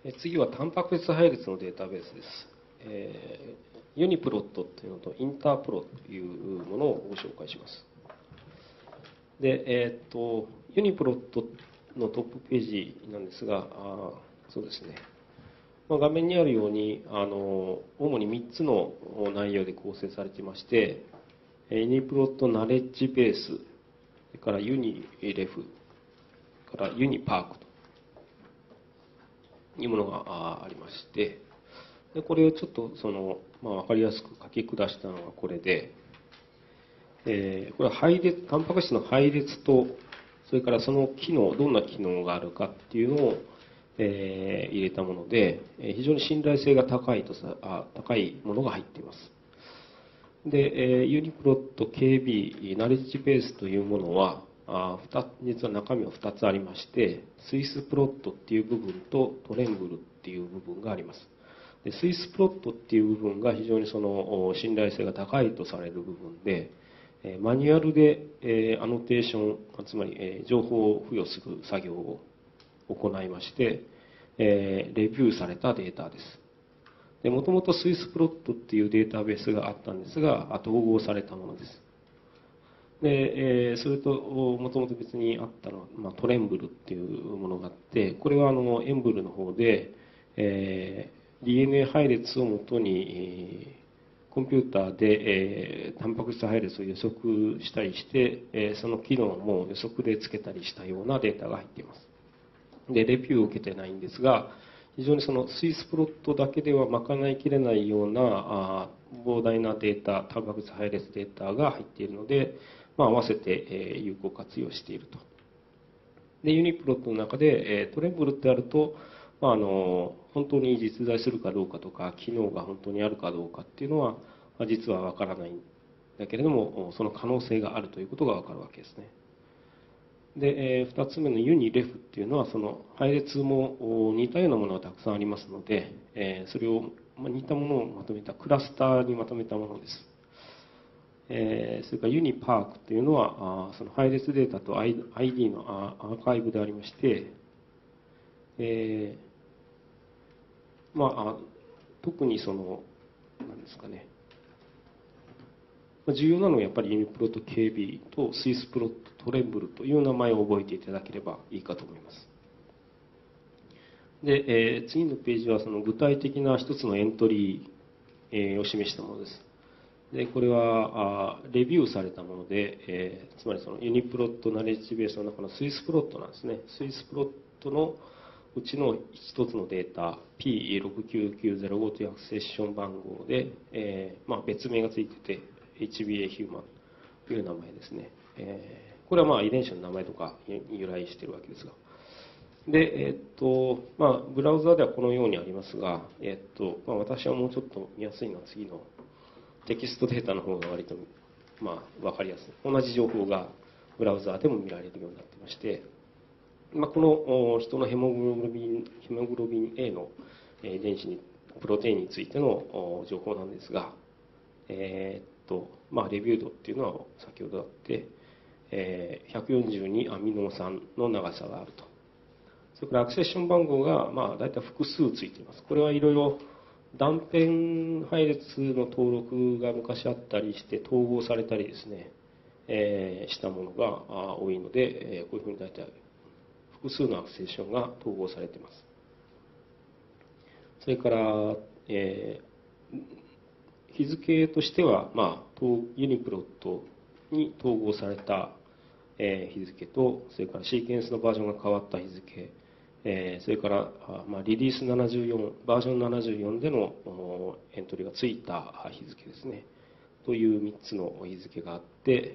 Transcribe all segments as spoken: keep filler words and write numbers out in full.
え次はタンパク質配列のデータベースです。えー、ユニプロットというのとインタープロというものをご紹介します。で、えー、っとユニプロットのトップページなんですが、あそうですね、まあ、画面にあるようにあの主にみっつの内容で構成されていまして、ユニプロットナレッジベース、それからユニレフ、からユニパークというものがありまして、でこれをちょっとその、まあ、分かりやすく書き下したのがこれで、えー、これは配列、タンパク質の配列と、それからその機能、どんな機能があるかっていうのを、えー、入れたもので、非常に信頼性が高いとさあ高いものが入っています。で、えー、ユニプロット ケービー、ナレッジベースというものは、あ実は中身はふたつありまして、スイスプロットっていう部分とトレンブルっていう部分があります。でスイスプロットっていう部分が非常にその信頼性が高いとされる部分で、マニュアルで、えー、アノテーション、つまり、えー、情報を付与する作業を行いまして、えー、レビューされたデータです。で、もともとスイスプロットっていうデータベースがあったんですが、統合されたものです。で、えー、それと、もともと別にあったのは、まあ、トレンブルっていうものがあって、これはあのエンブルの方で、えー、ディーエヌエー 配列をもとに、えーコンピューターで、えー、タンパク質配列を予測したりして、えー、その機能も予測でつけたりしたようなデータが入っています。で、レビューを受けてないんですが、非常にそのスイスプロットだけでは賄いきれないようなあ膨大なデータ、タンパク質配列データが入っているので、まあ、合わせて、えー、有効活用していると。で、ユニプロットの中で、えー、トレンブルってあると、まあ、あの本当に実在するかどうかとか、機能が本当にあるかどうかっていうのは、まあ、実はわからないんだけれども、その可能性があるということがわかるわけですね。で、えー、ふたつめのユニレフっていうのは、その配列も似たようなものがたくさんありますので、えー、それを、まあ、似たものをまとめた、クラスターにまとめたものです。えー、それからユニパークっていうのは、あその配列データと アイディー のアーカイブでありまして、えー、まあ、特にその、なんですかね、重要なのはやっぱりユニプロット ケービー とスイスプロットトレンブルという名前を覚えていただければいいかと思います。で、えー、次のページはその具体的な一つのエントリー、えー、を示したものです。で、これはあレビューされたもので、えー、つまりそのユニプロットナレッジベースの中のスイスプロットなんですね。スイスプロットのうちの一つのデータ ピーろくきゅうきゅうゼロご というアクセッション番号で、えーまあ、別名がついてて エイチビーエー ヒューマンという名前ですね。えー、これはまあ遺伝子の名前とか由来しているわけですが。で、えっと、まあ、ブラウザではこのようにありますが、えっと、まあ、私はもうちょっと見やすいのは次のテキストデータの方が割と、まあ、わかりやすい。同じ情報がブラウザでも見られるようになってまして、まあ、この人のヘモグロビン、ヘモグロビン A の遺伝子に、プロテインについての情報なんですが、えー、っと、まあ、レビュードっていうのは先ほどあって、えー、ひゃくよんじゅうにアミノ酸の長さがあると。それからアクセッション番号が、まあ、大体複数ついています。これはいろいろ断片配列の登録が昔あったりして統合されたりですね、えー、したものが多いので、えー、こういうふうに大体複数のアクセッションが統合されています。それから、えー、日付としては、まあ、ユニプロットに統合された、えー、日付と、それからシーケンスのバージョンが変わった日付、えー、それから、まあ、リリースななじゅうよん、バージョンななじゅうよんでのエントリーがついた日付ですね。というみっつの日付があって、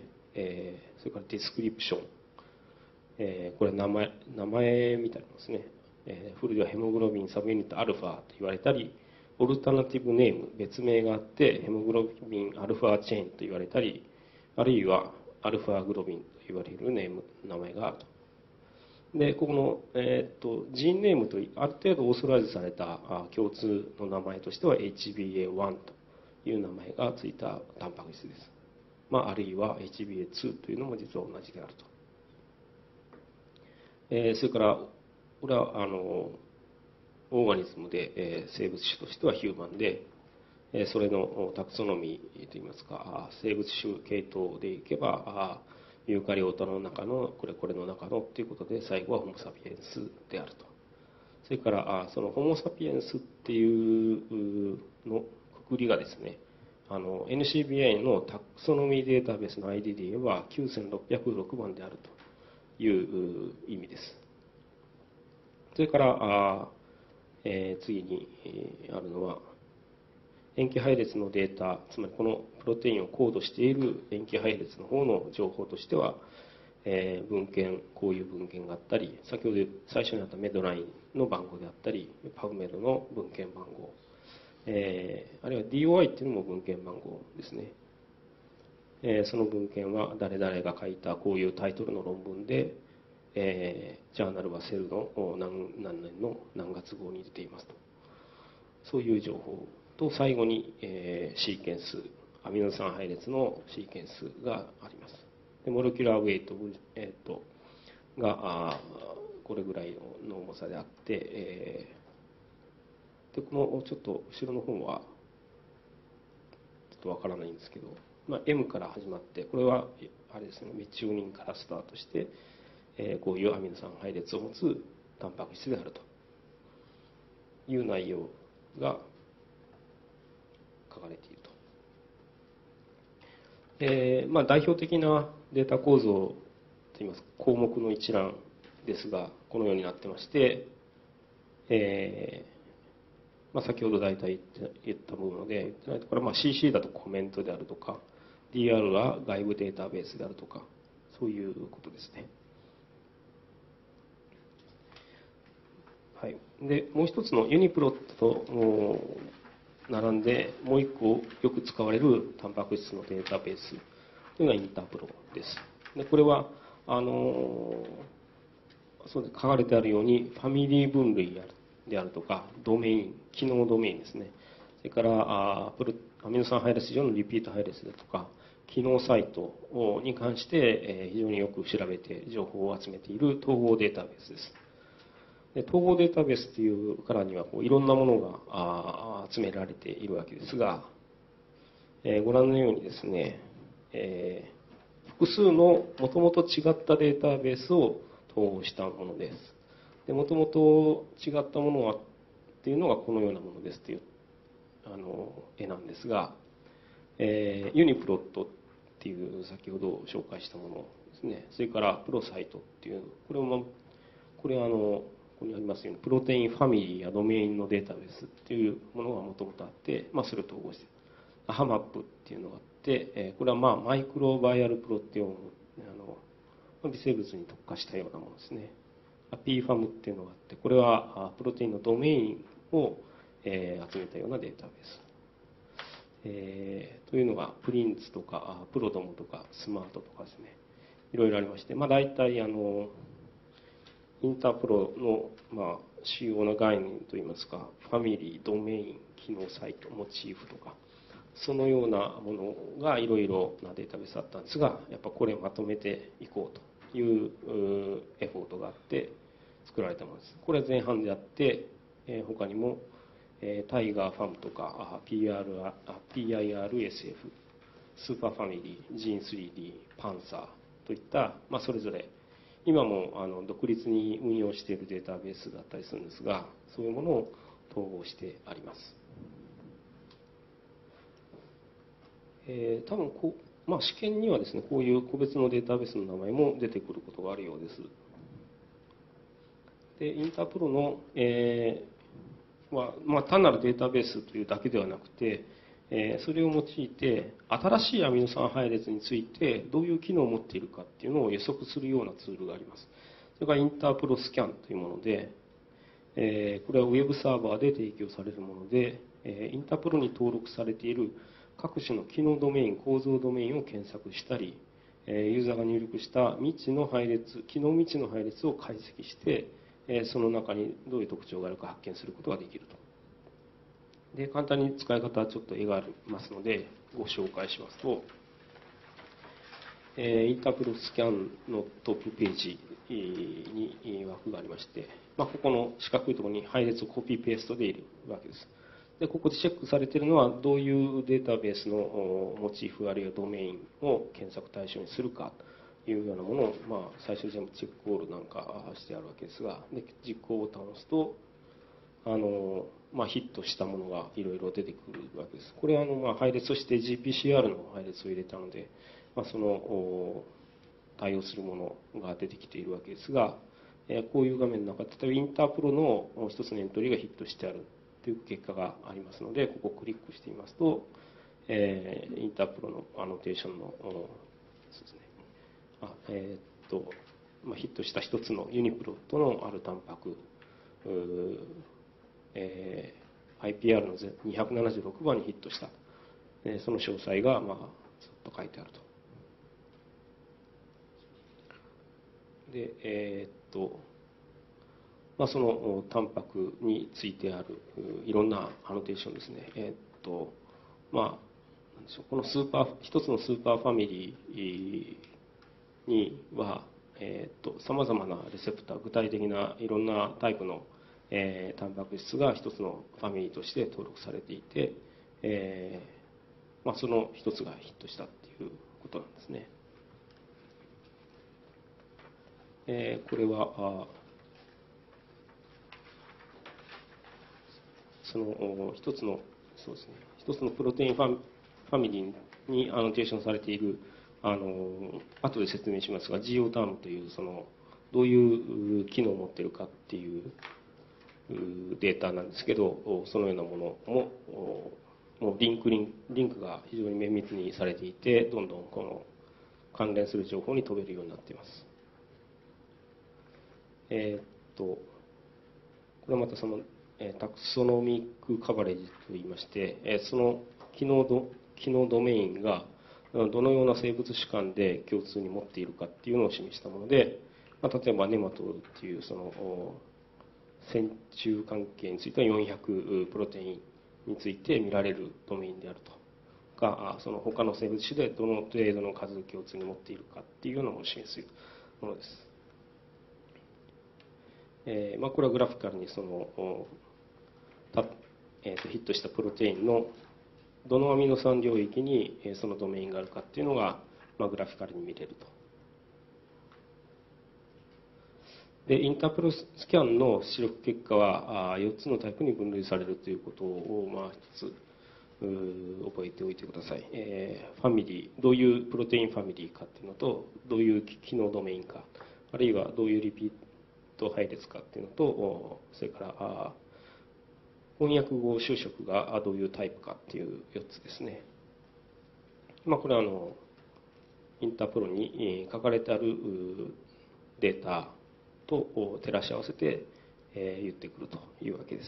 えー、それからディスクリプション、えー、これ名前、名前みたいなんですね。えー、フルではヘモグロビンサブユニットアルファと言われたり、オルタナティブネーム、別名があって、ヘモグロビンアルファチェーンと言われたり、あるいはアルファグロビンと言われるネーム、名前があると。で、ここの、えー、とジーンネームとある程度オーソライズされた共通の名前としては エイチビーエーワン という名前がついたタンパク質です。まあ、あるいは エイチビーエーツー というのも実は同じであると。えー、それから、これは、あの、 オーガニズムで、えー、生物種としてはヒューマンで、えー、それのタクソノミーといいますか、生物種系統でいけば、ユーカリオタの中のこれこれの中のということで、最後はホモ・サピエンスであると。それからそのホモ・サピエンスっていうのくくりがですね、あの エヌシービーアイ のタクソノミーデータベースの アイディー で言えばきゅうせんろっぴゃくろくばんであるという意味です。それからあ、えー、次に、えー、あるのは塩基配列のデータ、つまりこのプロテインをコードしている塩基配列の方の情報としては、えー、文献、こういう文献があったり、先ほど最初にあったメドラインの番号であったり、パブメドの文献番号、えー、あるいは ディーオーアイ っていうのも文献番号ですね。えー、その文献は誰々が書いたこういうタイトルの論文で、えー、ジャーナルはセルの何何年の何月号に出ていますと。そういう情報と、最後に、えー、シーケンス、アミノ酸配列のシーケンスがあります。でモレキュラーウェイト、えー、とがこれぐらいの重さであって、えー、でこのちょっと後ろの方はちょっとわからないんですけど、まあ、M から始まって、これはあれですね、メチオニンからスタートして、えー、こういうアミノ酸配列を持つタンパク質であるという内容が書かれていると。えーまあ、代表的なデータ構造といいますか項目の一覧ですが、このようになってまして、えーまあ、先ほど大体言った部分で、これはまあ シーシー だとコメントであるとか、ディーアール は外部データベースであるとか、そういうことですね。はい、でもう一つのユニプロットと並んでもう一個よく使われるタンパク質のデータベースというのがインタープロです。でこれはあのそうで書かれてあるようにファミリー分類であるとかドメイン、機能ドメインですね。それからあプロアミノ酸配列上のリピート配列だとか機能サイトに関して非常によく調べて情報を集めている統合データベースです。で統合データベースというからにはこういろんなものが集められているわけですが、えー、ご覧のようにですね、えー、複数のもともと違ったデータベースを統合したものです。もともと違ったものはっていうのがこのようなものですというあの絵なんですが、えー、ユニプロットっていう先ほど紹介したものですね。それからプロサイトっていうこれもこれはあのここにありますようにプロテインファミリーやドメインのデータベースっていうものがもともとあって、まあ、それを統合してハマップっていうのがあって、これはまあマイクロバイアルプロテオン、あの微生物に特化したようなものですね。ピーファムっていうのがあって、これはプロテインのドメインを集めたようなデータベース、えー、というのがプリンツとかプロドムとかスマートとかですね、いろいろありまして、まあ、大体あのインタープロの、まあ、主要な概念といいますか、ファミリー、ドメイン、機能サイト、モチーフとか、そのようなものがいろいろなデータベースだったんですが、やっぱこれをまとめていこうというエフォートがあって作られたものです。これは前半であって、他にもタイガーファムとか ピーアール、ピーアイアールエスエフ、スーパーファミリー、ジーン スリーディー、パンサーといった、まあ、それぞれ今もあの独立に運用しているデータベースだったりするんですが、そういうものを統合してあります。えー、多分こう、まあ、試験にはですね、こういう個別のデータベースの名前も出てくることがあるようです。で、インタープロの、えーはまあ、単なるデータベースというだけではなくて、えー、それを用いて新しいアミノ酸配列についてどういう機能を持っているかっていうのを予測するようなツールがあります。それがインタープロスキャンというもので、えー、これはウェブサーバーで提供されるもので、えー、インタープロに登録されている各種の機能ドメイン、構造ドメインを検索したり、ユーザーが入力した未知の配列、機能未知の配列を解析して、その中にどういう特徴があるか発見することができると。で、簡単に使い方はちょっと絵がありますので、ご紹介しますと、インタープロスキャンのトップページに枠がありまして、まあ、ここの四角いところに配列をコピーペーストで入れるわけです。で、ここでチェックされているのは、どういうデータベースのモチーフあるいはドメインを検索対象にするかというようなものを、まあ、最初に全部チェックオールなんかしてあるわけですが、で実行ボタンを押すと、あのまあ、ヒットしたものがいろいろ出てくるわけです。これはあの、まあ、配列として ジーピーシーアール の配列を入れたので、まあ、その対応するものが出てきているわけですが、こういう画面の中で、例えばインタープロの一つのエントリーがヒットしてあるという結果がありますので、ここをクリックしてみますと、えー、インタープロのアノテーションの、そうですね、あえー、っと、まあ、ヒットした一つのユニプロットのあるタンパク、えー、アイピーアール のにひゃくななじゅうろくばんにヒットした、えー、その詳細が、まあ、ずっと書いてあると。で、えー、っと、まあ、そのタンパクについてあるいろんなアノテーションですね。えー、っと、まあ、なんでしょう、このスーパー、一つのスーパーファミリーには、えー、っと、様々なレセプター、具体的ないろんなタイプの、えー、タンパク質が一つのファミリーとして登録されていて、えー、まあ、その一つがヒットしたっていうことなんですね。えー、これは、その一つの、そうですね、一つのプロテインファファミリーにアノテーションされている、あの後で説明しますが、ジーオー タームという、そのどういう機能を持っているかっていうデータなんですけど、そのようなものも、もうリンクリンリンクが非常に綿密にされていて、どんどんこの関連する情報に飛べるようになっています。えー、っと、これはまたその、タクソノミックカバレージといいまして、その機能ド機能ドメインがどのような生物種間で共通に持っているかっていうのを示したもので、まあ、例えばネマトールっていうその線虫関係についてはよんひゃくプロテインについて見られるドメインであるとか、その他の生物種でどの程度の数を共通に持っているかっていうのを示すものです。えーまあ、これはグラフィカルにそのた、えー、とヒットしたプロテインのどのアミノ酸領域にそのドメインがあるかっていうのが、まあ、グラフィカルに見れると。で、インタープロスキャンの出力結果はよっつのタイプに分類されるということを、まあ、一つ覚えておいてください。えー、ファミリー、どういうプロテインファミリーかっていうのと、どういう機能ドメインか、あるいはどういうリピート配列かっていうのと、それから翻訳語修飾がどういうタイプかっていうよっつですね。まあ、これはあのインタープロに書かれてあるデータと照らし合わせて言ってくるというわけです。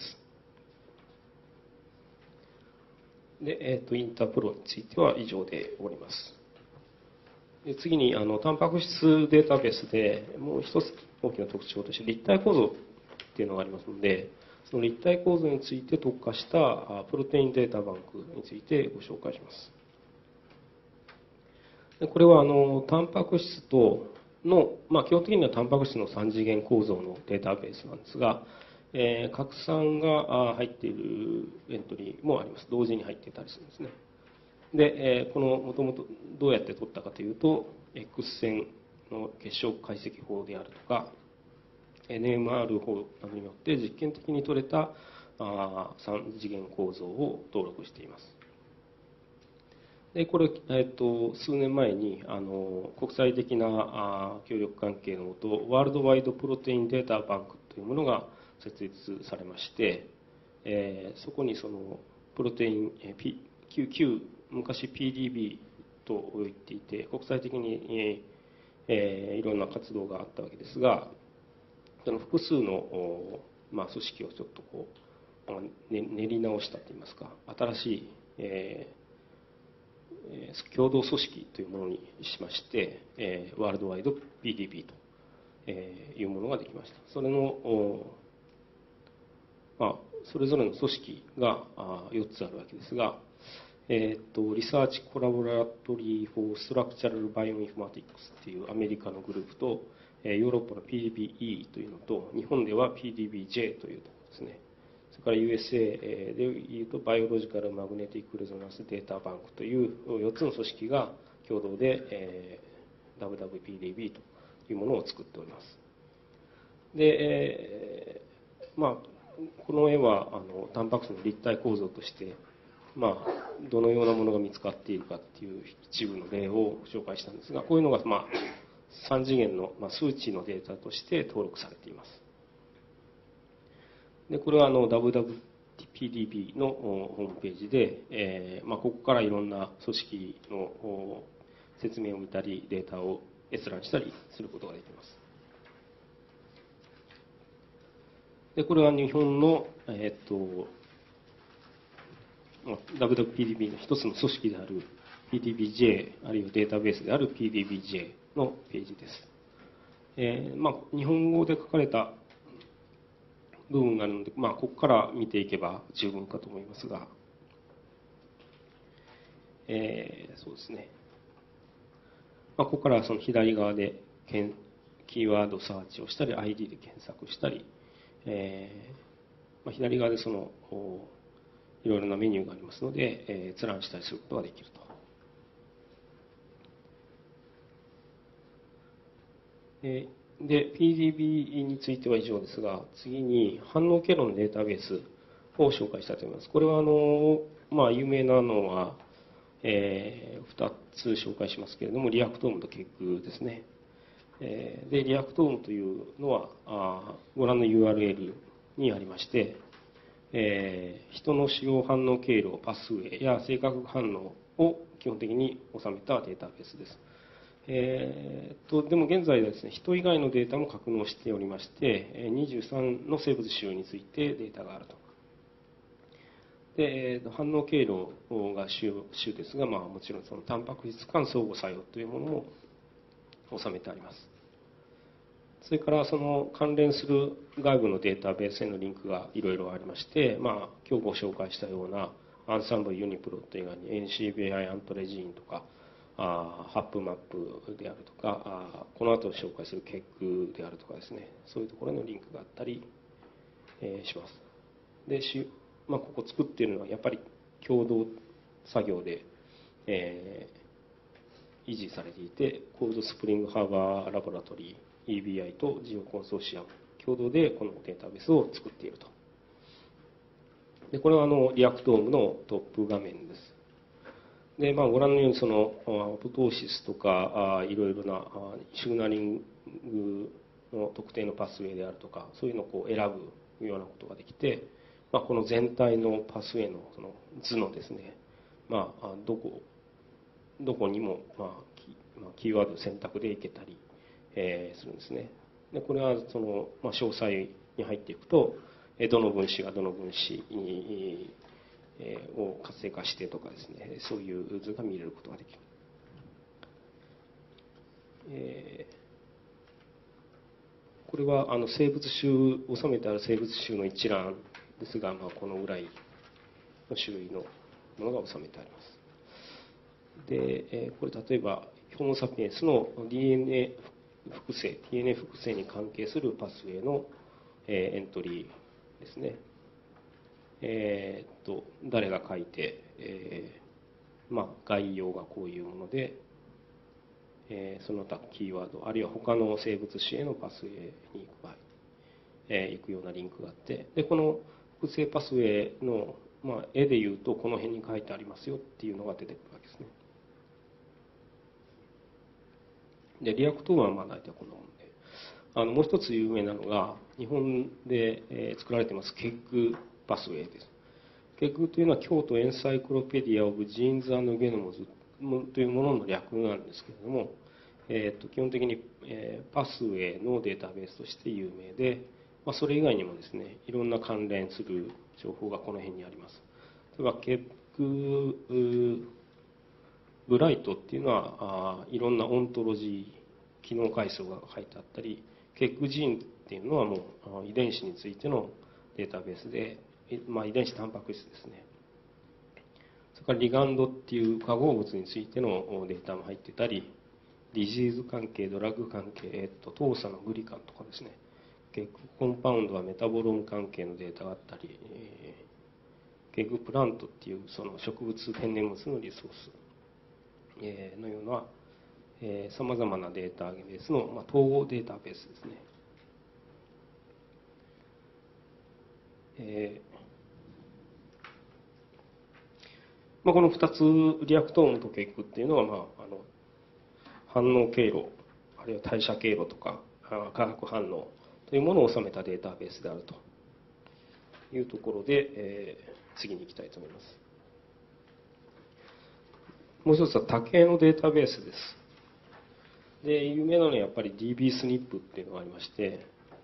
で、えー、とインタープロについては以上でおります。で次にあのタンパク質データベースでもう一つ大きな特徴として立体構造っていうのがありますので、その立体構造について特化したプロテインデータバンクについてご紹介します。でこれはあのタンパク質との、まあ、基本的にはタンパク質のさん次元構造のデータベースなんですが、えー、拡散が入っているエントリーもあります。同時に入っていたりするんですね。で、えー、このもともとどうやって取ったかというと、X 線の結晶解析法であるとか、エヌエムアール 法などによって実験的に取れたさん次元構造を登録しています。でこれ、えっと、数年前にあの国際的な協力関係のもと、ワールドワイドプロテインデータバンクというものが設立されまして、えー、そこにそのプロテイン、えー、Q Q、昔 ピーディービー と言っていて、国際的に、えー、いろんな活動があったわけですが、その複数の、まあ、組織をちょっとこう、ね、練り直したといいますか、新しい、えー共同組織というものにしまして、えー、ワールドワイド ピーディービー というものができました。それの、まあ、それぞれの組織がよっつあるわけですが、 えー、とリサーチコラボラトリー・フォー・ストラクチャラル・バイオインフォマティクスっていうアメリカのグループと、ヨーロッパの ピーディービーイー というのと、日本では ピーディービージェー というところですね。それから ユーエスエー でいうと、バイオロジカル・マグネティック・レゾナンス・データ・バンクというよっつの組織が共同で、えー、ダブリューダブリューピーディービー というものを作っております。で、えー、まあ、この絵はあのタンパク質の立体構造として、まあ、どのようなものが見つかっているかっていう一部の例を紹介したんですが、こういうのが、まあ、さん次元の、まあ、数値のデータとして登録されています。でこれはあの ダブリューダブリューピーディービー のホームページで、えーまあ、ここからいろんな組織の説明を見たり、データを閲覧したりすることができます。でこれは日本の、えー、っと ダブリューダブリューピーディービー の一つの組織である ピーディービージェー あるいはデータベースである ピーディービージェー のページです。えーまあ、日本語で書かれた部分があるので、まあ、ここから見ていけば十分かと思いますが、えー、そうですね、まあ、ここからその左側でキーワードサーチをしたり アイディー で検索したり、えーまあ、左側でそのいろいろなメニューがありますので、えー、閲覧したりすることができると。で、ピーディービー については以上ですが、次に反応経路のデータベースを紹介したいと思います。これはあの、まあ、有名なのは、えー、ふたつ紹介しますけれども、リアクトームと結句ですね。えー、で、リアクトームというのは、あご覧の ユーアールエル にありまして、えー、人の使用反応経路、パスウェイや性格反応を基本的に収めたデータベースです。えー、とでも現在はですね、人以外のデータも格納しておりまして、にじゅうさんの生物種についてデータがあると。で、反応経路が主種ですが、まあ、もちろんそのタンパク質間相互作用というものも収めてあります。それからその関連する外部のデータベースへのリンクがいろいろありまして、まあ、今日ご紹介したようなアンサンブルユニプロット以外に エヌシービーアイ アントレジーンとかあハップマップであるとかあこの後紹介する結句であるとかですね、そういうところのリンクがあったり、えー、します。でし、まあ、ここ作っているのはやっぱり共同作業で、えー、維持されていて、コールドスプリングハーバーラボラトリー イービーアイ とジオコンソーシアム共同でこのデータベースを作っていると。でこれはあのリアクトームのトップ画面です。で、まあ、ご覧のようにそのアポトーシスとかあいろいろなシグナリングの特定のパスウェイであるとか、そういうのをこう選ぶようなことができて、まあ、この全体のパスウェイのその図のですね、まあ、どこどこにも、まあ、キーワード選択でいけたり、えー、するんですね。でこれはその、まあ、詳細に入っていくと、どの分子がどの分子にを活性化してとかですね、そういう図が見れることができる。えー、これはあの生物種、収めてある生物種の一覧ですが、まあ、このぐらいの種類のものが収めてあります。で、えー、これ例えば、ホモ・サピエンスの ディーエヌエー 複製、ディーエヌエー 複製に関係するパスウェイの、えー、エントリーですね。えー、っと誰が書いて、えーまあ、概要がこういうもので、えー、その他キーワードあるいは他の生物種へのパスウェイに行く場合、えー、行くようなリンクがあって、でこの複製パスウェイの、まあ、絵でいうとこの辺に書いてありますよっていうのが出てくるわけですね。でリアクトはまあ大体こんなもので、あのもう一つ有名なのが日本で、えー、作られていますケッグパスウェイです。ケッグというのは京都エンサイクロペディア・オブ・ジーンズ・ゲノムズというものの略なんですけれども、えー、と基本的に、えー、パスウェイのデータベースとして有名で、まあ、それ以外にもですね、いろんな関連する情報がこの辺にあります。例えばケッグブライトっていうのはあいろんなオントロジー機能階層が書いてあったり、ケッグジーンっていうのはもう遺伝子についてのデータベースで、まあ、遺伝子タンパク質ですね。 それからリガンドっていう化合物についてのデータも入ってたり、ディジーズ関係、ドラッグ関係、えっと、糖鎖のグリカンとかですね、結局コンパウンドはメタボローム関係のデータがあったり、えー、結局プラントっていうその植物、天然物のリソース、えー、のようなさまざまなデータベースの、まあ、統合データベースですね。えーまあ、このふたつリアクトームと結句っていうのは、まあ、あの反応経路あるいは代謝経路とか化学反応というものを収めたデータベースであるというところで、えー、次に行きたいと思います。もう一つは多形のデータベースです。で、有名なのはやっぱり ディービー スニップっていうのがありまして、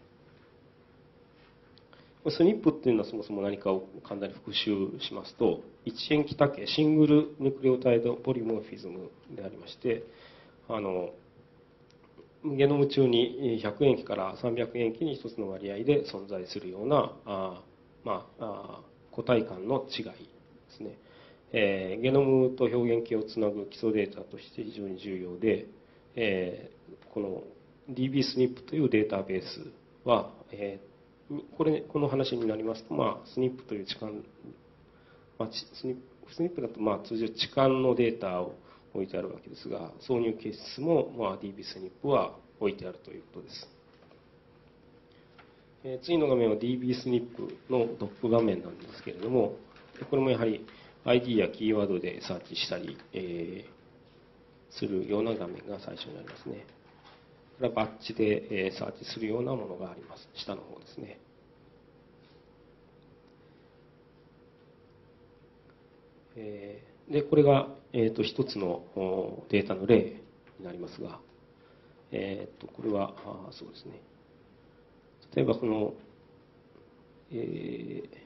スニップっていうのはそもそも何かを簡単に復習しますと、一塩基多形、シングルニュクレオタイドポリモーフィズムでありまして、あのゲノム中にひゃく塩基からさんびゃく塩基に一つの割合で存在するようなあ、まあ、個体間の違いですね。えー、ゲノムと表現系をつなぐ基礎データとして非常に重要で、えー、この ディービー スニップというデータベースは、えー、これこの話になりますと、まあ、スニップという置換、まあ、スニップスニップだとまあ通常置換のデータを置いてあるわけですが、挿入形質も、まあ、ディービー スニップは置いてあるということです。えー、次の画面は ディービー スニップのトップ画面なんですけれども、これもやはり アイディー やキーワードでサーチしたり、えー、するような画面が最初になりますね。これはバッジでサーチするようなものがあります。下の方ですね。えー、で、これが、えー、と一つのデータの例になりますが、えー、とこれはあそうですね。例えばこの、えー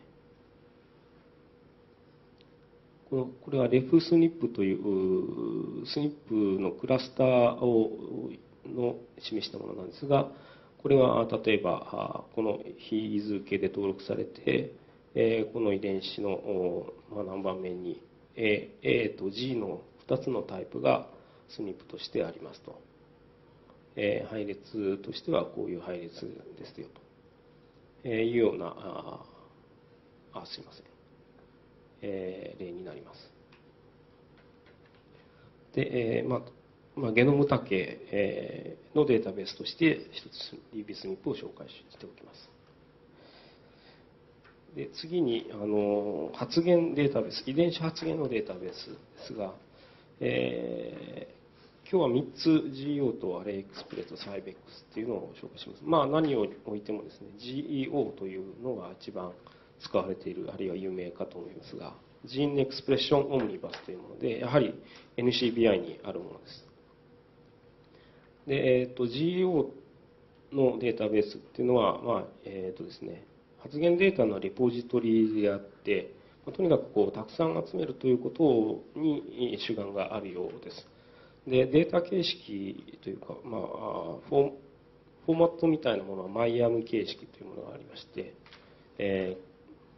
このこれはレフスニップというスニップのクラスターをの示したものなんですが、これは例えばこの日付で登録されて、この遺伝子の何番目に A, A と G のふたつのタイプがスニップとしてありますと。配列としてはこういう配列ですよというような、あ、あすいません。えー、例になります。で、えーまあまあ、ゲノム多形、えー、のデータベースとして一つ ディービー スニップを紹介しておきます。で次にあの発現データベース、遺伝子発現のデータベースですが、えー、今日はみっつ ジーイーオー とアレイエクスプレスとサイベックスっていうのを紹介します。まあ何を置いてもですね ジーイーオー というのが一番使われている、あるいは有名かと思いますが、ジーンエクスプレッションオムニバスというもので、やはり エヌシービーアイ にあるものです。で、えっと、ジーイーオー のデータベースっていうのは、まあ、えっとですね、発現データのレポジトリであって、まあ、とにかくこう、たくさん集めるということに主眼があるようです。で、データ形式というか、まあ、フォーフォーマットみたいなものはマイアム形式というものがありまして、えー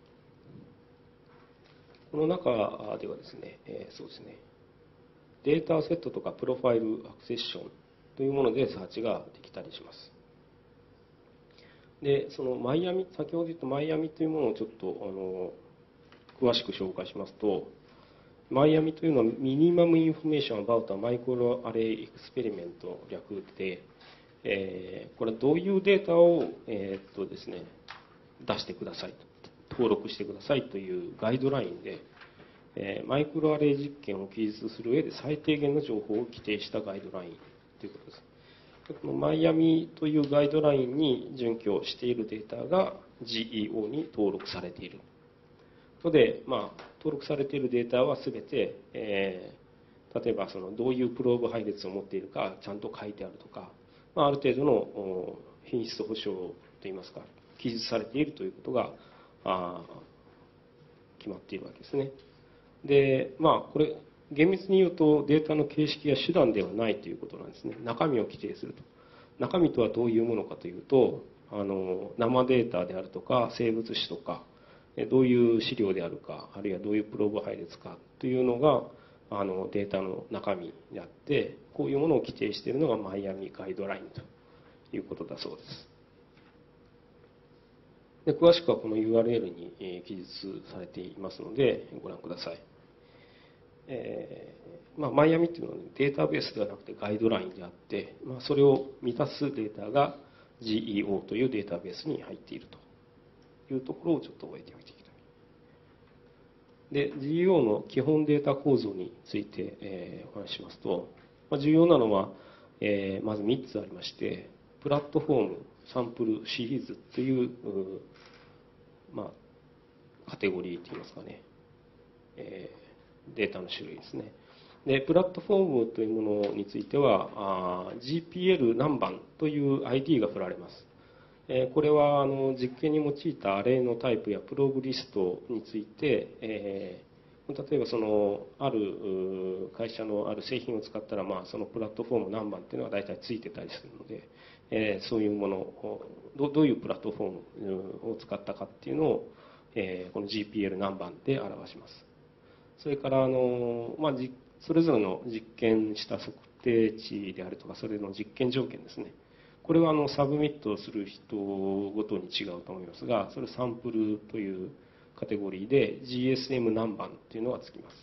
この中ではですね、えー、そうですね、データセットとかプロファイルアクセッションというものでサーチができたりします。で、そのマイアミ、先ほど言ったマイアミというものをちょっとあの詳しく紹介しますと、マイアミというのはミニマムインフォメーションアバウトマイクロアレイエクスペリメント略で、えー、これはどういうデータを、えーっとですね、出してくださいと。登録してくださいというガイドラインで、えー、マイクロアレイ実験を記述する上で最低限の情報を規定したガイドラインということです。このマイアミというガイドラインに準拠しているデータが ジーイーオー に登録されているので、まあ、登録されているデータは全て、えー、例えばそのどういうプローブ配列を持っているかちゃんと書いてあるとか、まあ、ある程度の品質保証といいますか記述されているということがあ決まっているわけですね。で、まあ、これ、厳密に言うとデータの形式や手段ではないということなんですね。中身を規定すると。中身とはどういうものかというと、あの生データであるとか、生物種とか、 どういう資料であるか、あるいはどういうプローブ配列かというのがあのデータの中身であって、こういうものを規定しているのがマイアミガイドラインということだそうです。で詳しくはこの ユーアールエル に記述されていますのでご覧ください。えーまあ、マイアミっていうのは、ね、データベースではなくてガイドラインであって、まあ、それを満たすデータが ジーイーオー というデータベースに入っているというところをちょっと覚えておいていきたい。で ジーイーオー の基本データ構造について、えー、お話ししますと、まあ、重要なのは、えー、まずみっつありまして、プラットフォーム、サンプル、シリーズという、まあ、カテゴリーといいますかね、えー、データの種類ですね。でプラットフォームというものについてはあ ジーピーエル 何番という アイディー が振られます。えー、これはあの実験に用いたアレイのタイプやプローブリストについて、えー、例えばそのある会社のある製品を使ったら、まあ、そのプラットフォーム何番っていうのが大体ついてたりするので、えー、そういうものをどどういうプラットフォームを使ったかっていうのを、えー、この ジーピーエル 何番で表します。それからあの、まあ、それぞれの実験した測定値であるとか、それの実験条件ですね。これはあのサブミットをする人ごとに違うと思いますが、それサンプルというカテゴリーで ジーエスエム 何番というのがつきます。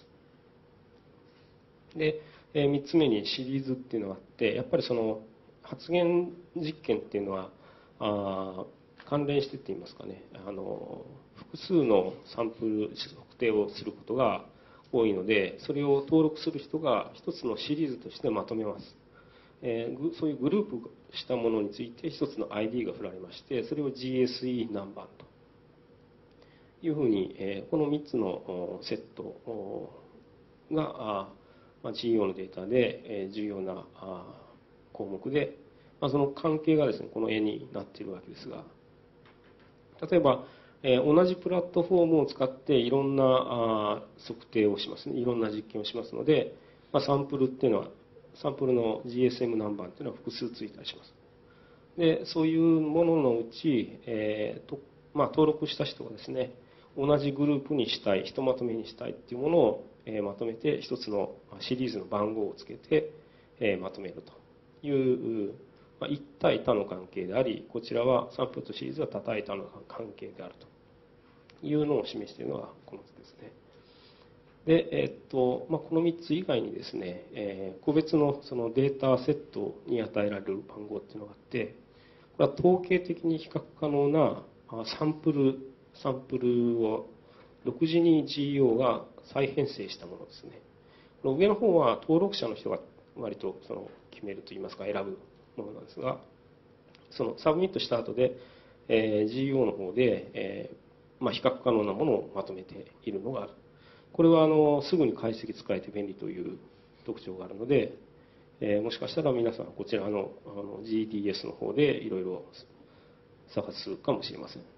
で、みっつめにシリーズっていうのがあって、やっぱりその発言実験っていうのはあ関連してって言いますかね、あの複数のサンプル測定をすることが多いので、それを登録する人が一つのシリーズとしてまとめます。えー、そういうグループしたものについて一つの アイディー が振られまして、それを ジーエスイー 何番というふうに、えー、このみっつのセットが ジーイーオー のデータで重要な項目で、まあ、その関係がですね、この絵になっているわけですが、例えば、えー、同じプラットフォームを使っていろんなあ測定をしますね、いろんな実験をしますので、まあ、サンプルっていうのは、サンプルの ジーエスエム 何番っていうのは複数ついたりします。で、そういうもののうち、えーとまあ、登録した人がですね、同じグループにしたい、ひとまとめにしたいっていうものを、えー、まとめて、一つのシリーズの番号をつけて、えー、まとめるという、まあ、一対多の関係であり、こちらはサンプルとシリーズは多対多の関係であるというのを示しているのがこの図ですね。で、えっとまあ、このみっつ以外にですね、えー、個別のそのデータセットに与えられる番号っていうのがあって、これは統計的に比較可能なサンプル、サンプルを独自に ジーイーオー が再編成したものですね。この上の方は登録者の人が割とその決めるといいますか選ぶものなんですが、そのサブミットした後で、えー、ジーイーオー の方で、えーまあ、比較可能なものをまとめているのがある。これはあのすぐに解析使えて便利という特徴があるので、えー、もしかしたら皆さんこちらのあの ジーディーエス の方でいろいろ探すかもしれません。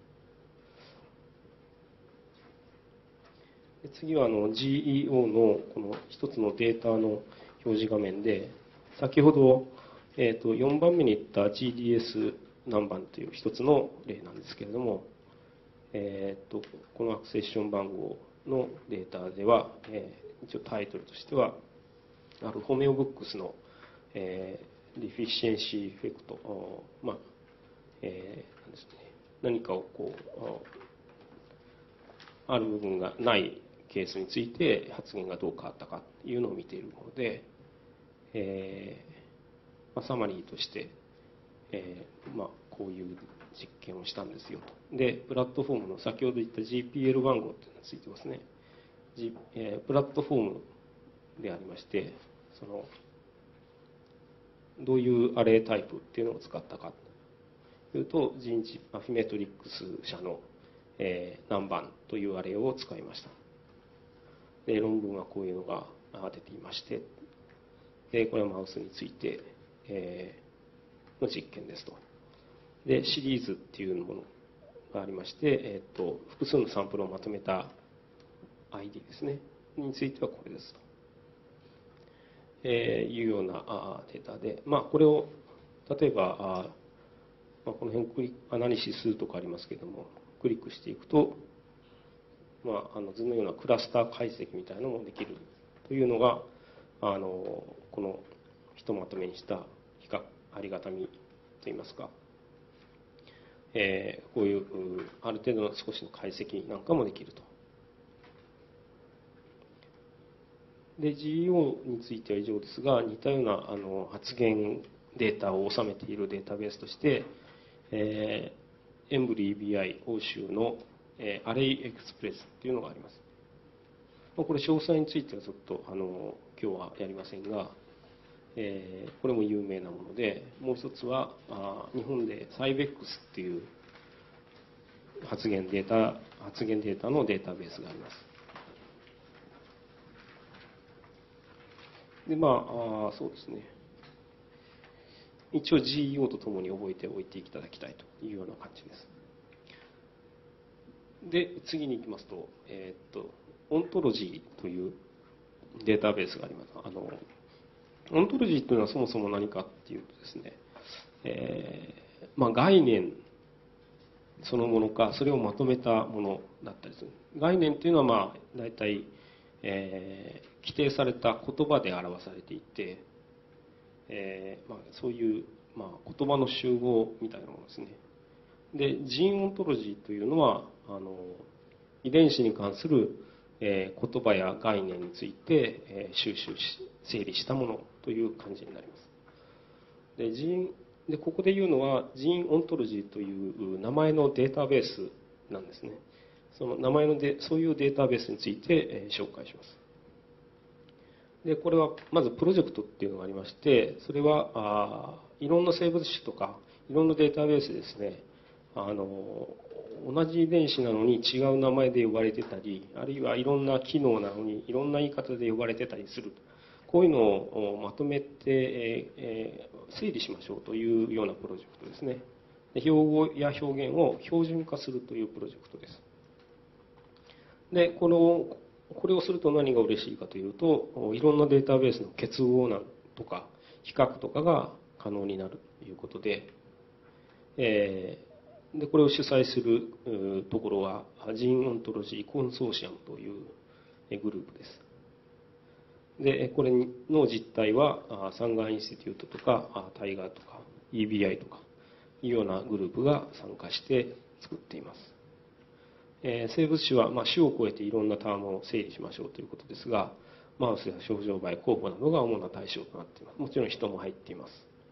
で次はあの ジーイーオー のこの一つのデータの表示画面で、先ほど、えー、とよんばんめに言った ジーディーエス 何番という一つの例なんですけれども、えー、とこのアクセッション番号のデータでは、えー、一応タイトルとしてはアルフォメオブックスの、えー、ディフィシエンシーエフェクト、まあえーなんですね、何かをこうある部分がないケースについて発言がどう変わったかというのを見ているので、えーまあ、サマリーとして、えーまあ、こういう実験をしたんですよと。でプラットフォームの先ほど言った ジーピーエル 番号っていうのがついてますね。G えー、プラットフォームでありまして、そのどういうアレイタイプっていうのを使ったかというと、人事アフィメトリックス社の、えー、何番というアレイを使いました。で論文はこういうのが出ていまして、でこれはマウスについて、えー、の実験ですと。でシリーズっていうものがありまして、えー、と複数のサンプルをまとめた アイディー ですねについてはこれですと、えー、いうようなデータで、まあ、これを例えばあ、まあ、この辺クリアナリシスとかありますけれども、クリックしていくと、 まあ、あの図のようなクラスター解析みたいなのもできるというのがあのこのひとまとめにした比較ありがたみといいますか、えー、こういうある程度の少しの解析なんかもできると。で ジーイーオー については以上ですが、似たようなあの発言データを収めているデータベースとして、えー、エンブリ イービーアイ 欧州の、えー、アレイエクスプレスというのがあります。これ詳細についてはちょっとあの今日はやりませんが、えー、これも有名なもので、もう一つはあ日本でサイベックスっていう発言データ発言データのデータベースがあります。でまあ、あそうですね。一応 ジーイーオー とともに覚えておいていただきたいというような感じです。で、次に行きますと、えー、っと、オントロジーというデータベースがあります。あの、オントロジーというのはそもそも何かっていうとですね、えー、まあ概念そのものか、それをまとめたものだったりする。概念というのはまあ大体、えー、規定された言葉で表されていて、えーまあ、そういう、まあ、言葉の集合みたいなものですね。で、ジーンオントロジーというのはあの遺伝子に関する、えー、言葉や概念について、えー、収集し整理したものという感じになります。で、ジーンでここで言うのはジーンオントロジーという名前のデータベースなんですね。その名前のでそういうデータベースについて、えー、紹介します。でこれはまずプロジェクトっていうのがありまして、それはあいろんな生物種とかいろんなデータベースですね、あの同じ遺伝子なのに違う名前で呼ばれてたり、あるいはいろんな機能なのにいろんな言い方で呼ばれてたりする、こういうのをまとめて、えー、整理しましょうというようなプロジェクトですね。で標語や表現を標準化するというプロジェクトです。でこのこれをすると何が嬉しいかというと、いろんなデータベースの結合なんとか比較とかが可能になるということで、えー、でこれを主催するところはジーンオントロジーコンソーシアムというグループです。でこれの実態はサンガーインスティテュートとかタイガーとか イービーアイ とかいうようなグループが参加して作っています。えー、生物種は、まあ、種を超えていろんなタームを整理しましょうということですが、マウスやショウジョウバエ、コウモなどが主な対象となっています。もちろん人も入っています。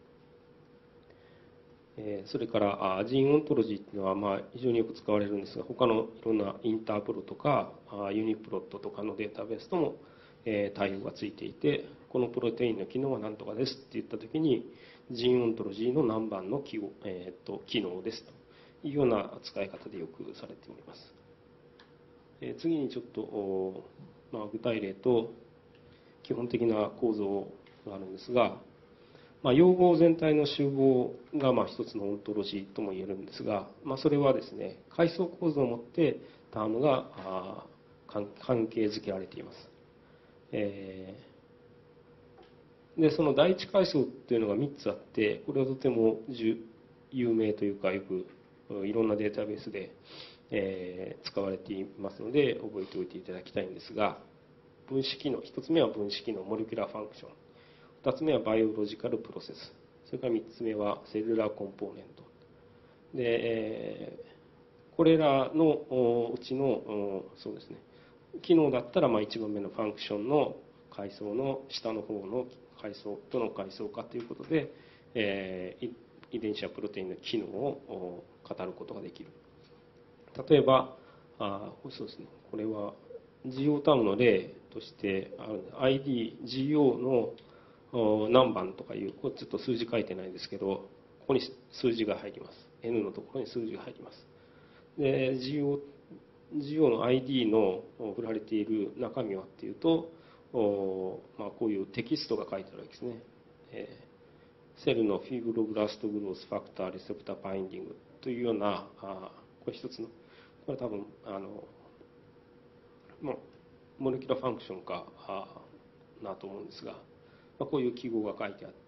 えー、それからジーンオントロジーというのは、まあ、非常によく使われるんですが、他のいろんなインタープロとかユニプロットとかのデータベースとも、えー、対応がついていて、このプロテインの機能は何とかですって言ったときに、ジーンオントロジーの何番の記号、えー、と機能ですというような使い方でよくされております。えー、次にちょっと、まあ、具体例と基本的な構造があるんですが、まあ、用語全体の集合がまあ一つのオントロジーとも言えるんですが、まあ、それはですね、階層構造をもってタームが関係づけられています。えー、でその第一階層っていうのがみっつあって、これはとても有名というか、よくいろんなデータベースで、えー、使われていますので覚えておいていただきたいんですが、分子機能、ひとつめは分子機能、モレキュラーファンクション、ふたつめはバイオロジカルプロセス、それからみっつめはセルラーコンポーネントで、えー、これらのうちのそうですね、機能だったらまあいちばんめのファンクションの階層の下の方の階層との階層化ということで、えー、遺伝子やプロテインの機能を語ることができる。例えばあそうですね、これは ジーオー タームの例としてある アイディー、ジーオー の何番とかいう、これちょっと数字書いてないですけど、ここに数字が入ります。N のところに数字が入ります。で ジーオー、ジーオー の アイディー の振られている中身はっていうと、まあ、こういうテキストが書いてあるわけですね。えー、セルのフィブロブラストグロースファクターレセプターバインディングというような、あこれ一つの、これ多分あの、まあ、モレキュラーファンクションかなと思うんですが、まあ、こういう記号が書いてあって、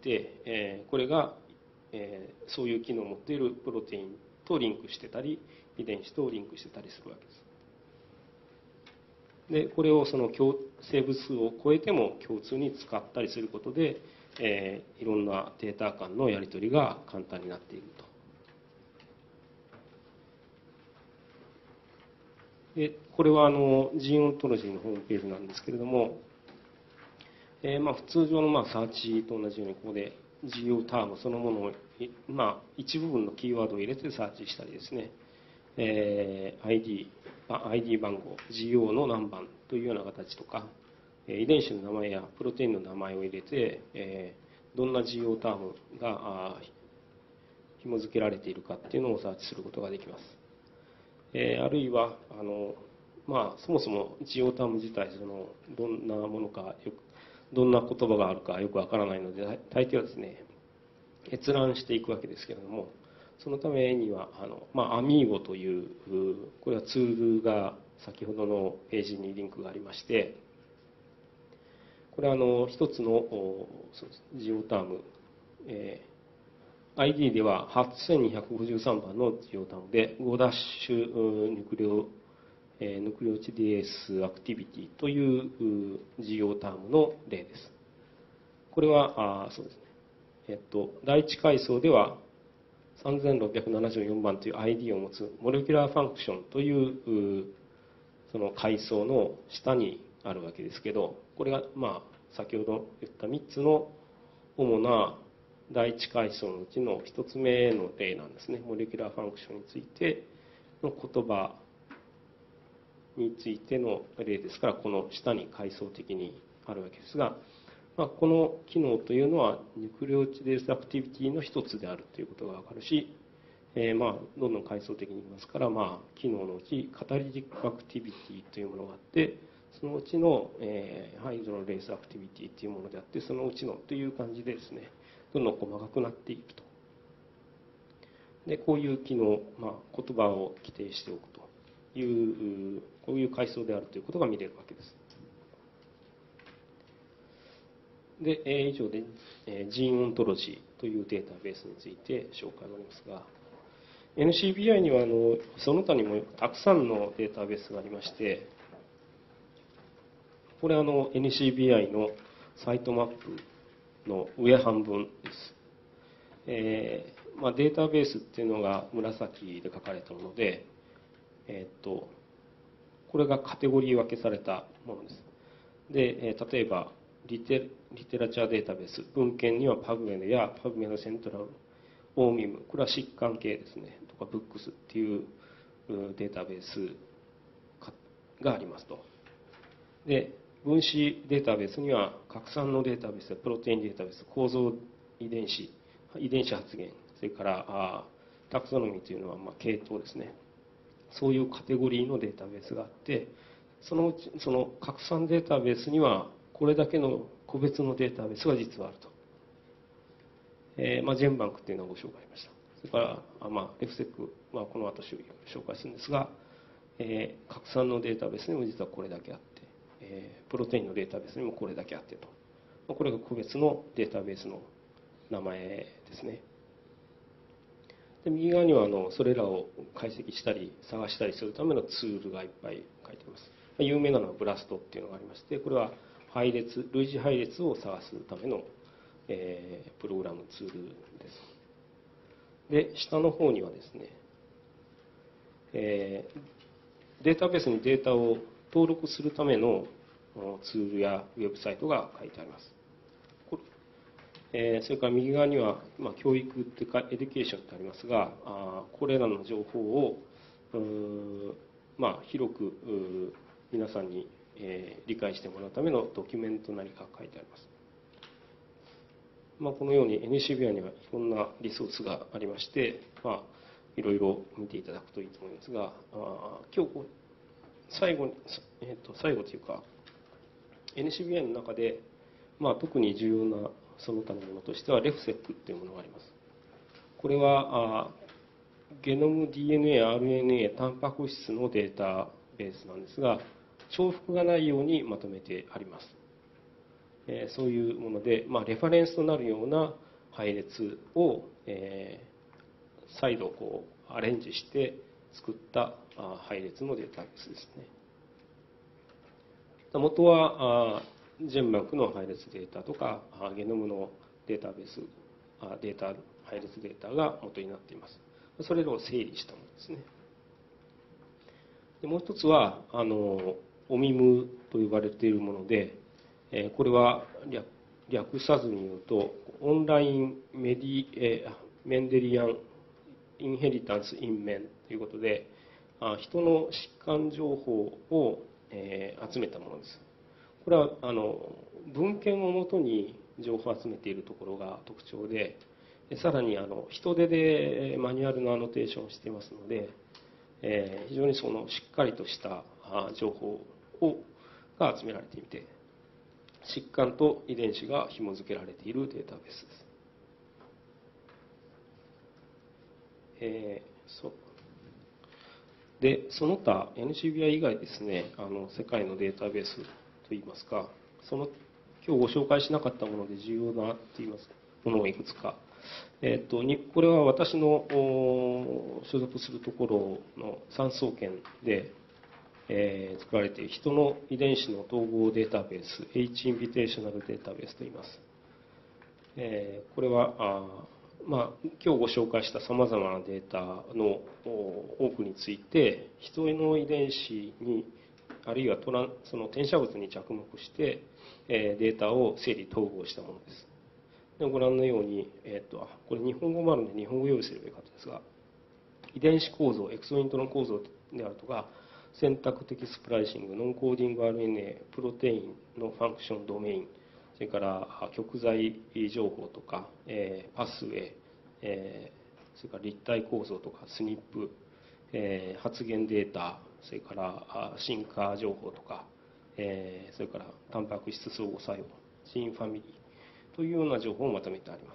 えー、これが、えー、そういう機能を持っているプロテインとリンクしてたり、遺伝子とリンクしてたりするわけです。 でこれをその共生物数を超えても共通に使ったりすることで、えー、いろんなデータ間のやり取りが簡単になっていると。でこれはあのジーンオントロジーのホームページなんですけれども、えー、まあ通常のまあサーチと同じようにここでジーオータームそのものを、まあ、一部分のキーワードを入れてサーチしたりですね、えー、アイディー、アイディー 番号 ジーオー の何番というような形とか、遺伝子の名前やプロテインの名前を入れて、えー、どんな ジーオー タームが紐付けられているかっていうのをサーチすることができます。えー、あるいはあの、まあ、そもそも ジーオー ターム自体そのどんなものかよくどんな言葉があるかよくわからないので大抵はですね閲覧していくわけですけれども、そのためにはあの、まあ、アミーゴというこれはツールが先ほどのページにリンクがありまして、これはあの一つの ジーオー ターム、えー、アイディー でははっせんにひゃくごじゅうさんばんの ジーオー タームでごダッシュニュクレオヌクレオチディエースアクティビティという ジーオー タームの例です。これはあそうですね、えっと、第一階層ではさんぜんろっぴゃくななじゅうよんばんという アイディー を持つモレキュラーファンクションというその階層の下にあるわけですけど、これがまあ先ほど言ったみっつの主な第一階層のうちのひとつめの例なんですね。モレキュラーファンクションについての言葉についての例ですから、この下に階層的にあるわけですが、まあ、この機能というのはニュクレオチデースアクティビティの一つであるということが分かるし、えー、まあどんどん階層的にいきますから、まあ、機能のうちカタリティックアクティビティというものがあって、そのうちの、えー、ハイドロレースアクティビティというものであって、そのうちのという感じでですね、どんどん細かくなっていくと。でこういう機能、まあ、言葉を規定しておくというこういう階層であるということが見れるわけです。で、以上でジーンオントロジーというデータベースについて紹介がありますが、 エヌシービーアイ にはあのその他にもたくさんのデータベースがありまして、これはあの エヌシービーアイ のサイトマップの上半分です。えーまあ、データベースっていうのが紫で書かれたもので、えー、っとこれがカテゴリー分けされたものです。で、例えばリテ、リテラチャーデータベース、文献には パブメド や パブメド セントラル、オーミム、これは疾患系ですね、とか ブックス っていうデータベースがありますと。で、分子データベースには拡散のデータベースやプロテインデータベース、構造遺伝子、遺伝子発現、それからタクソノミーというのはまあ系統ですね。そういうカテゴリーのデータベースがあって、そのうちその拡散データベースにはこれだけの個別のデータベースが実はあると。えーまあ、ジェンバンクっていうのをご紹介しました。それからあ、まあ、レフセックはこの後紹介するんですが、えー、拡散のデータベースにも実はこれだけあって、えー、プロテインのデータベースにもこれだけあってと。これが個別のデータベースの名前ですね。で右側にはあのそれらを解析したり探したりするためのツールがいっぱい書いています。有名なのはブラストっていうのがありまして、これは配列類似配列を探すための、えー、プログラムツールです。で下の方にはですね、えー、データベースにデータを登録するためのツールやウェブサイトが書いてあります。えー、それから右側には、まあ、教育っていうかエデュケーションってありますが、あこれらの情報をまあ、広く皆さんに、えー、理解してもらうためのドキュメント何か書いてあります。まあ、このように エヌシービーアイ にはいろんなリソースがありまして、まあ、いろいろ見ていただくといいと思いますが、あ今日最後に、えー、と最後というか エヌシービーアイ の中で、まあ、特に重要なその他のものとしてはレフセックというものがあります。これはあゲノム ディーエヌエー、アールエヌエー、タンパク質のデータベースなんですが、重複がないようにまとめてあります。えー、そういうもので、まあ、レファレンスとなるような配列を、えー、再度こうアレンジして作った配列のデータベースですね。 元はジェンバンクの配列データとかゲノムのデータベースデータ配列データが元になっています。それらを整理したものですね。でもう一つはあのオミムと呼ばれているもので、これは 略, 略さずに言うとオンラインメディえメンデリアンインヘリタンス・イン・メンということで、人の疾患情報を、えー、集めたものです。これはあの文献をもとに情報を集めているところが特徴で、さらにあの人手でマニュアルのアノテーションをしていますので、えー、非常にそのしっかりとした情報をが集められていて、疾患と遺伝子が紐付けられているデータベースです。えー、そうでその他 エヌシービーアイ 以外ですね、あの世界のデータベースといいますか、その今日ご紹介しなかったもので重要なといいますものをいくつか、えー、とにこれは私の所属するところの産総研で、えー、作られている人の遺伝子の統合データベース H インビテーショナルデータベースといいます。えー、これはあまあ、今日ご紹介したさまざまなデータの多くについて人の遺伝子にあるいはトランその転写物に着目してデータを整理統合したものです。でご覧のように、えー、とこれ日本語もあるので日本語用意すればよかったですが、遺伝子構造エクソイントロン構造であるとか選択的スプライシングノンコーディング アールエヌエー プロテインのファンクションドメイン、それから極材情報とか、えー、パスウェイ、えー、それから立体構造とかスニップ、えー、発現データ、それから進化情報とか、えー、それからタンパク質相互作用、ジーンファミリーというような情報をまとめてあります。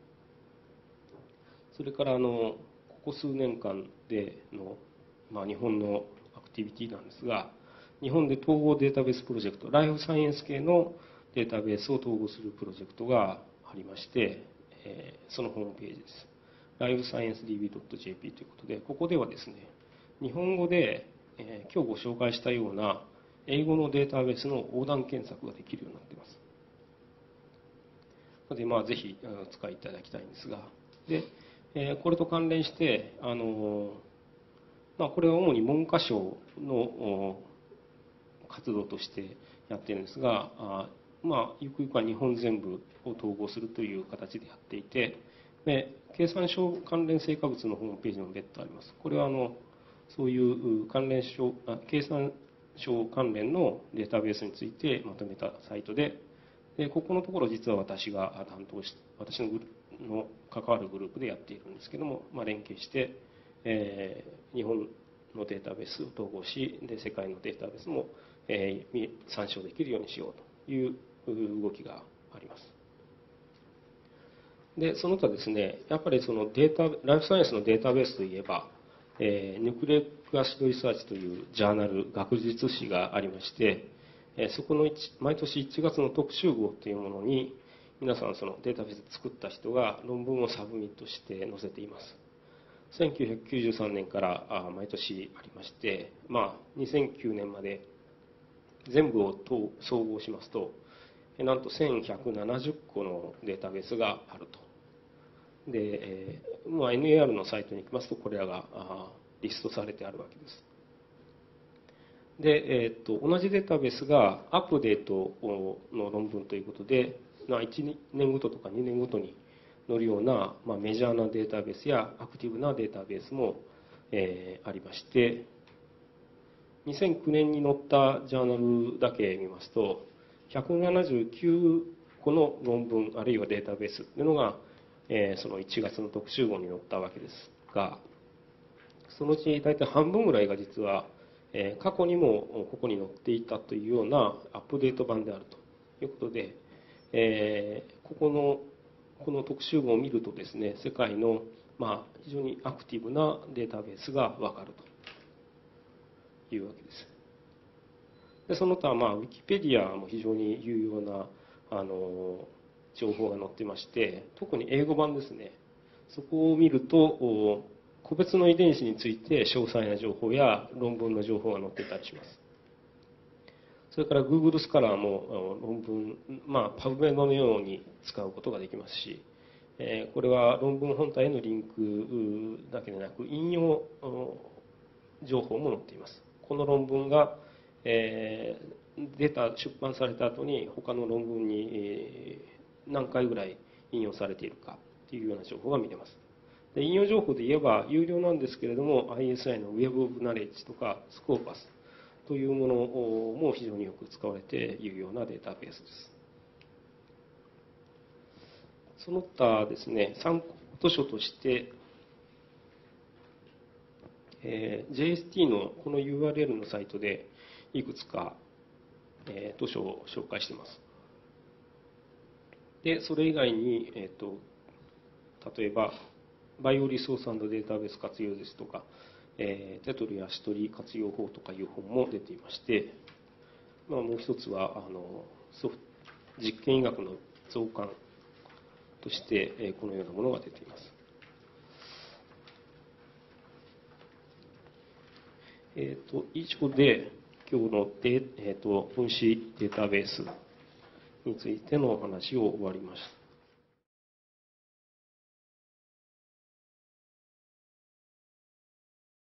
それからあのここ数年間での、まあ、日本のアクティビティなんですが、日本で統合データベースプロジェクト、ライフサイエンス系のデータベースを統合するプロジェクトがありまして、えー、そのホームページです。ライフサイエンス ディービードットジェーピー ということで、ここではですね、日本語で、えー、今日ご紹介したような英語のデータベースの横断検索ができるようになっています。ので、まあ、ぜひお使いいただきたいんですが、で、えー、これと関連して、あのまあ、これは主に文科省の活動としてやっているんですが、あまあ、ゆくゆくは日本全部を統合するという形でやっていて、で経産省関連成果物のホームページも別途あります。これはあのそういう関連省あ経産省関連のデータベースについてまとめたサイトで、でここのところ実は私が担当し私のの関わるグループでやっているんですけども、まあ、連携して、えー、日本のデータベースを統合し、で世界のデータベースも、えー、参照できるようにしようという動きがあります。でその他ですね、やっぱりそのデータライフサイエンスのデータベースといえば、えー、ニュクレイクアシドリサーチというジャーナル学術誌がありまして、えー、そこの毎年いちがつの特集号というものに皆さんそのデータベース作った人が論文をサブミットして載せています。せんきゅうひゃくきゅうじゅうさんねんから毎年ありまして、まあ、にせんきゅうねんまで全部を総合しますと、なんとせんひゃくななじゅっこのデータベースがあると。で、えーまあ、エヌエーアール のサイトに行きますと、これらがリストされてあるわけです。で、えー、と同じデータベースがアップデートの論文ということで、まあ、いちねんごととかにねんごとに載るような、まあ、メジャーなデータベースやアクティブなデータベースも、えー、ありまして、にせんきゅうねんに載ったジャーナルだけ見ますと、ひゃくななじゅうきゅうこの論文あるいはデータベースというのが、えー、そのいちがつの特集号に載ったわけですが、そのうち大体半分ぐらいが実は、えー、過去にもここに載っていたというようなアップデート版であるということで、えー、ここのこの特集号を見るとですね、世界の、まあ、非常にアクティブなデータベースが分かるというわけです。でその他、まあ、ウィキペディアも非常に有用なあの情報が載ってまして、特に英語版ですね、そこを見ると個別の遺伝子について詳細な情報や論文の情報が載ってたりします。 それから Google スカラーも論文、まあ、パブメドのように使うことができますし、これは論文本体へのリンクだけでなく、引用情報も載っています。この論文が出た、出版された後に他の論文に何回ぐらい引用されているかというような情報が見れます。で、引用情報で言えば有料なんですけれども、アイエスアイ の Web of Knowledge とか Scopus というものも非常によく使われているようなデータベースです。その他ですね、参考図書として、えー、ジェイエスティー のこの ユーアールエル のサイトでいくつか、えー、図書を紹介しています。で、それ以外に、えーと、例えば、バイオリソース&データベース活用ですとか、えー、テトルやシトリ活用法とかいう本も出ていまして、まあ、もう一つはあのソフト実験医学の増刊として、えー、このようなものが出ています。えー、と以上で今日のデ、えー、と分子データベースについてのお話を終わりました。